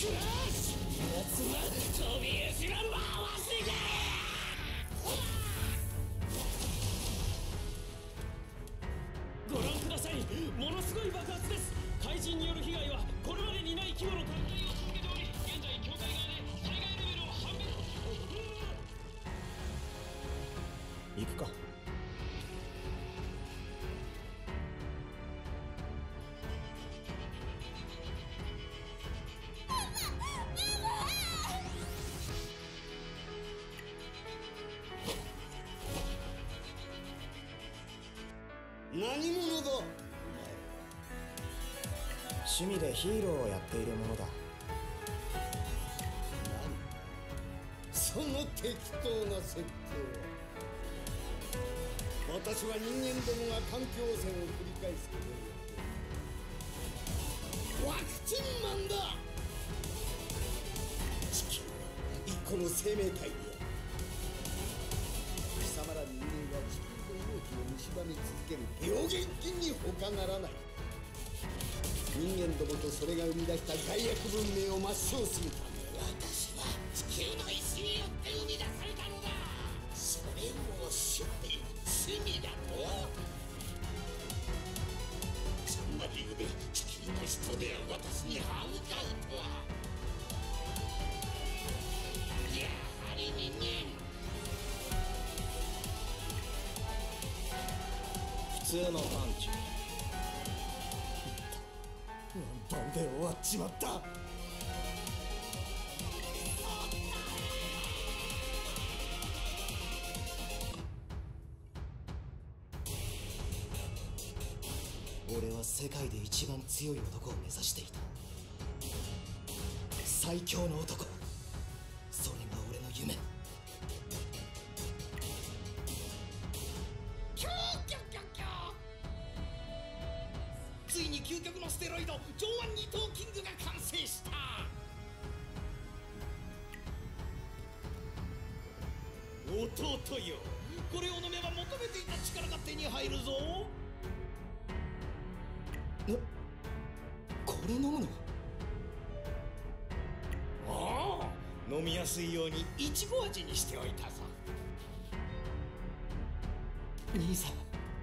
飛び石は回していけ。ご覧ください、ものすごい爆発です。怪人による被害はこれまでにない規模の拡大を続けており、現在境界側で災害レベルを判別。 行くか。 何者だ。 趣味でヒーローをやっているものだ。 その適当な設定は。私は人間どもが環境汚染を繰り返すことによってワクチンマンだ。地球は一個の生命体である。貴様ら人間が地球の命を蝕み続ける病原菌に他ならない。人間どもとそれが生み出した害悪文明を抹消するため、私は地球の意志によって生み出されたのだ。それを罪だと。そんな理由で地球の人である私に歯向かうとは。やはり人間。 普通のパンチ。 ワンパンで終わっちまった。 俺は世界で一番強い男を目指していた。最強の男、それが俺の夢。 ついに究極のステロイド上腕二頭キングが完成した。弟よ、これを飲めば求めていた力が手に入るぞ。 これ飲むの？ ああ、飲みやすいようにいちご味にしておいたぞ。 兄さん、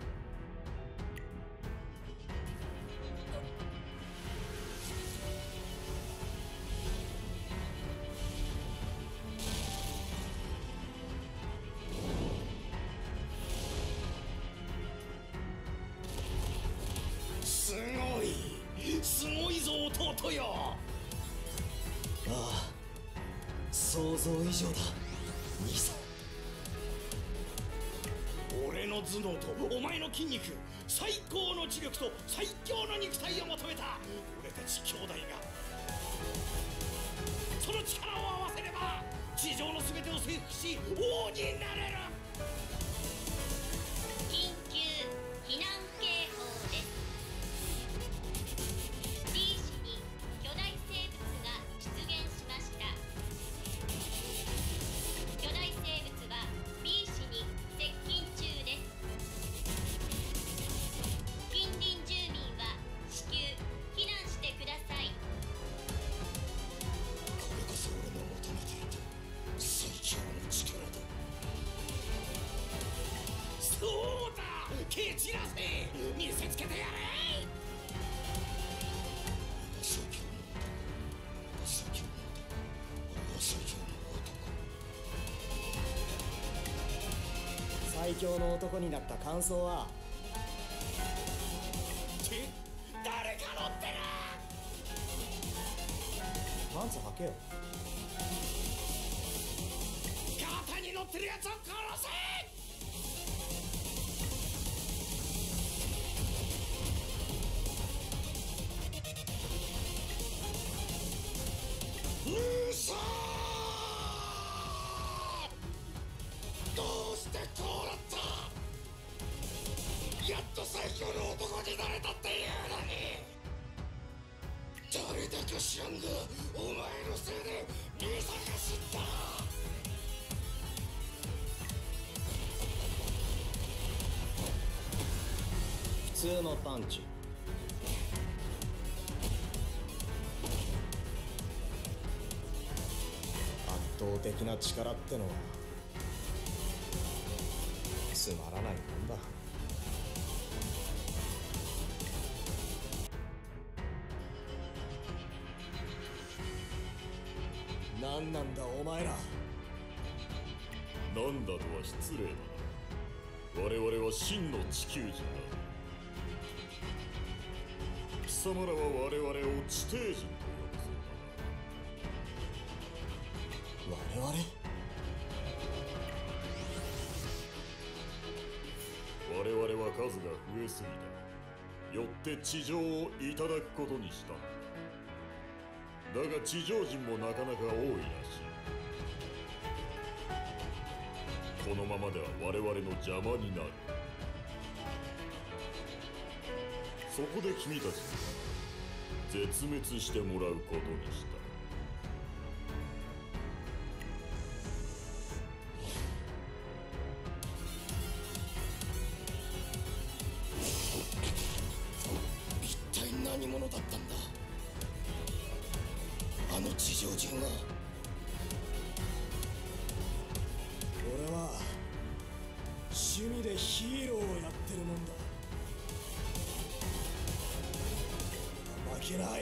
すごいぞ弟よ。 ああ、想像以上だ兄さん。俺の頭脳とお前の筋肉、最高の知力と最強の肉体を求めた俺たち兄弟が、その力を合わせれば地上の全てを征服し王になれる。 緊急避難警報です。 B 市に巨大生物が出現しました。巨大生物は B 市に接近中です。近隣住民は至急避難してください。 これこそ俺の求めていた最強の力だ。そうだ、蹴散らせ、見せつけてやれ。最強の男、最強の男、最強の男。 最強の男になった感想は？ って誰か乗ってる。 パンツ履けよ。 肩に乗ってるやつを殺せ。嘘！どうしてこうなった。やっと最強の男になれたっていうのに。誰だか知らんがお前のせいで兄さんが死んだ。 普通のパンチ。 倒的な力ってのはつまらないもんだ。何なんだお前ら。 なんだとは失礼だな。我々は真の地球人だ。貴様らは我々を地底人と呼ぶそう我々 だな。我々は数が増えすぎた。よって地上をいただくことにした。だが地上人もなかなか多いらしい。このままでは我々の邪魔になる。そこで君たちには絶滅してもらうことにした。 一体何者だったんだあの地上人は。 俺は趣味でヒーローをやってるもんだ。負けない。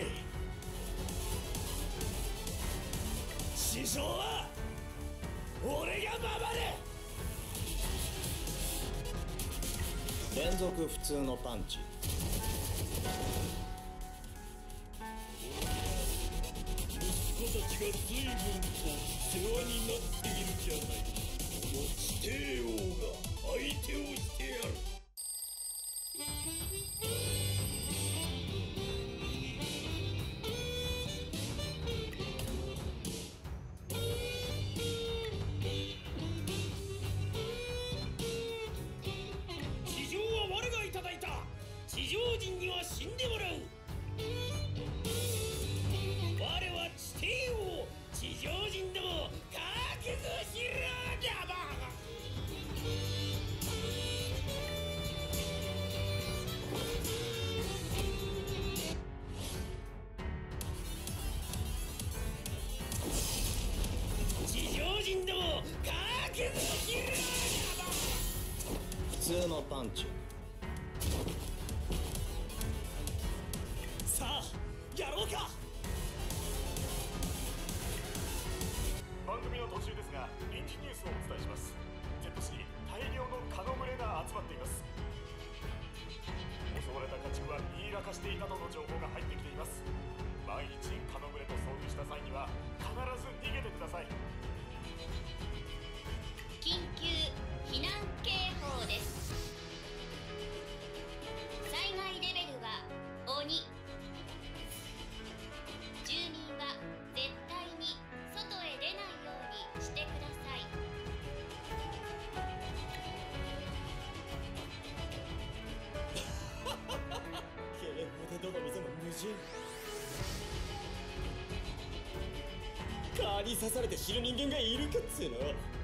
師匠は俺が守る。連続普通のパンチ。 息子たちが随分と世話になっているじゃない。この地底王が相手をしてやる。地上は我がいただいた。地上人には死んでもらう。我は地底王。地上人ども覚悟しろだば。地上人ども覚悟しろだば。 普通のパンチ。さあやろうか。 番組の途中ですが臨時ニュースをお伝えします。 Z 市に大量の蚊の群れが集まっています。襲われた家畜はミイラ化していたとの情報が入ってきています。万一蚊の群れと遭遇した際には必ず逃げてください。 緊急避難警報です。災害レベルは鬼。住民は絶対に外へ出ないようにしてください。 警報でどの店も無人。蚊に刺されて死ぬ人間がいるかっつうの。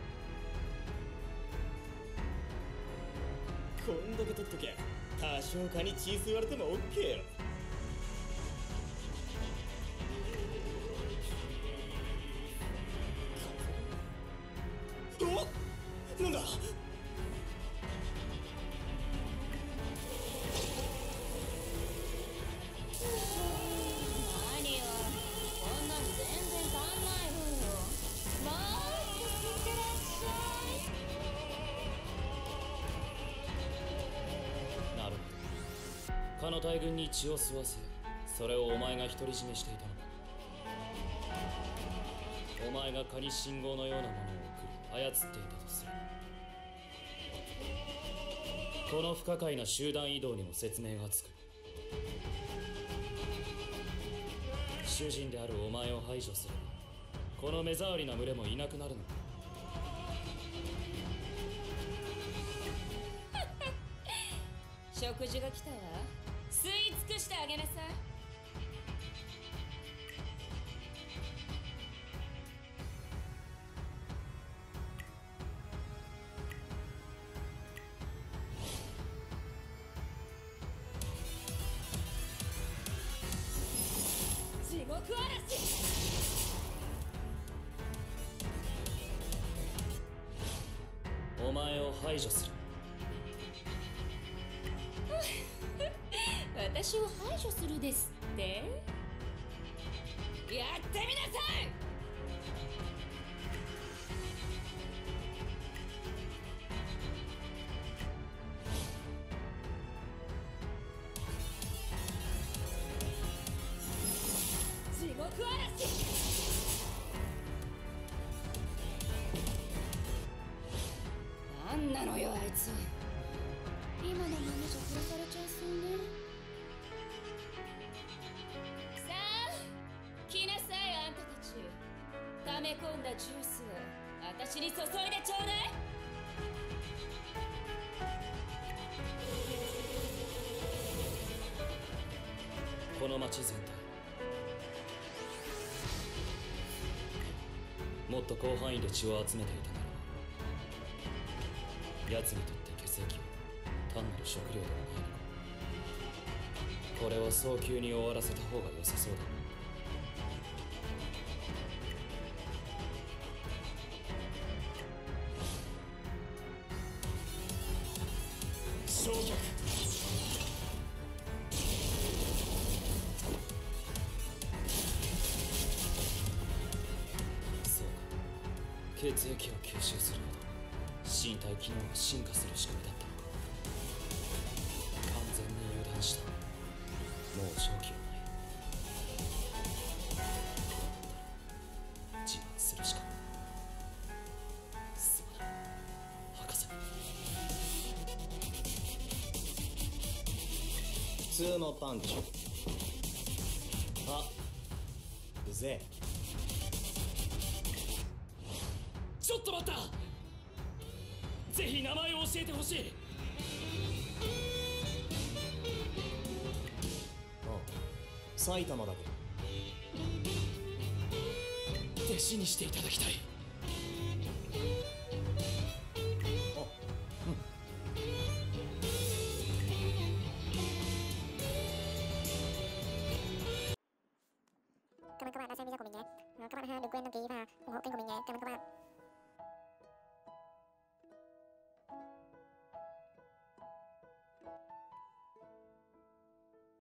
こんだけ取っときゃ多少蚊に血吸われても OK よ。おっなんだ。 何よ、こんなの全然足んないわよ。もっと吸ってらっしゃい。 なるほど。蚊の大群に血を吸わせ、それをお前が独り占めしていたのだ。お前が蚊に信号のようなものを送り操っていたとする。この不可解な集団移動にも説明がつく。主人であるお前を排除すればこの目障りな群れもいなくなるのだ。 食事が来たわ。吸い尽くしてあげなさい。地獄嵐。 前を排除する。 私を排除するですって。やってみなさい。地獄嵐。なんなのよあいつ。 今のままじゃ殺されちゃいそうね。 さあ来なさいあんたたち。溜め込んだジュースを私に注いでちょうだい。 この町全体もっと広範囲で血を集めていたなら奴にとって血液は単なる食料ではないのか。これは早急に終わらせた方が良さそうだ。 焼却。 そうか、血液を吸収するほど身体機能が進化する仕組みだったのか。完全に油断した。もう正気はない。自慢するしか。すまない博士。 普通のパンチ。あ、うぜえ。 ちょっと待った。ぜひ名前を教えてほしい。 ああ、埼玉だけど。 弟子にしていただきたい。 Cảm ơn các bạn đã xem video của mình nhé. Các bạn đừng quên đăng ký và ủng hộ kênh của mình nhé. Cảm ơn các bạn.